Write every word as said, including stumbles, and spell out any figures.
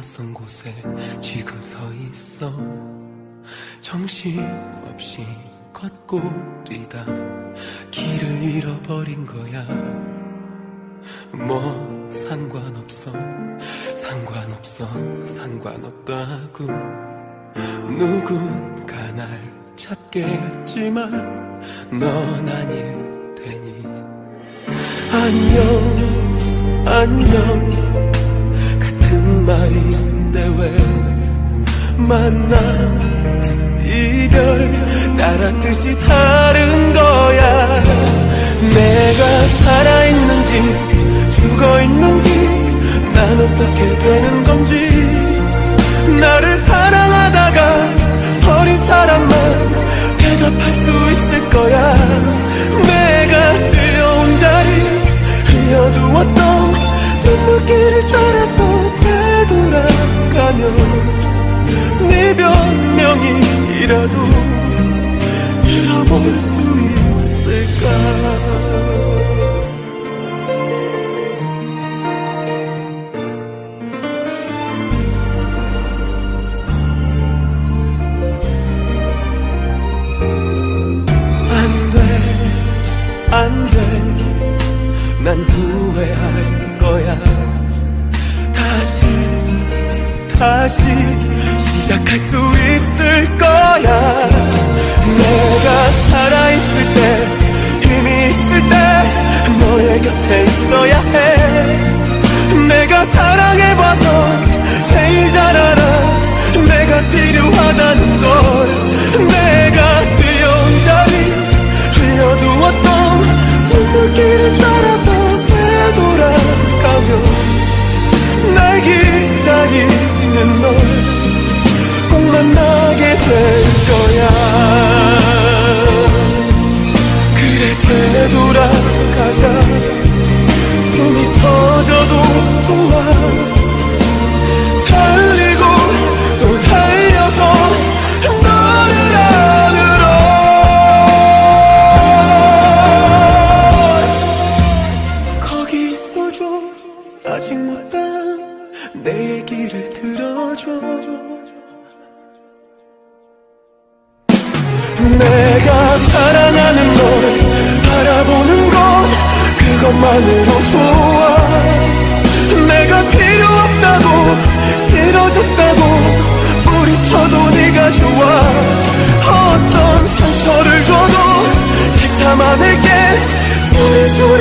낯선 곳에 지금 서 있어. 정신없이 걷고 뛰다 길을 잃어버린 거야. 뭐 상관없어 상관없어 상관없다고. 누군가 날 찾겠지만 넌 아닐 테니. 안녕 안녕 같은 말인데 왜 만남 이별 따랐듯이 다른 거야. 내가 살아있는지 죽어있는지 난 어떻게 되는 건지. 나를 사랑하다가 버린 사람만 대답할 수 있을 거야. 내가 뛰어온 자리 흘려두었던 눈물길을 따라서 되돌아가면 네 변명이라도 들어볼 수 있을까. 안 돼, 난 후회할 거야. 다시, 다시 시작할 수 있을 거야. 내가 살아있을 때, 힘이 있을 때 너의 곁에 있어야 해. 내가 사랑해봐서 제일 잘 알아. 내가 필요하다는 걸. 내가 뛰어온 자리 흘려두었던 눈물길을 따라서 되돌아가며 날 기다리는 널 꼭 만나게 될 거야. 그래 되돌아가자. 숨이 터져도 좋아. 달리고 또 달려서 너를 안으로. 거기 있어줘. 아직 못한 내 얘기를 들어줘. 내가 사랑하는 널 바라보는 것 그것만으로 좋아. 내가 필요 없다고 싫어졌다고 뿌리쳐도 네가 좋아. 어떤 상처를 줘도 잘 참아낼게. 소리 소리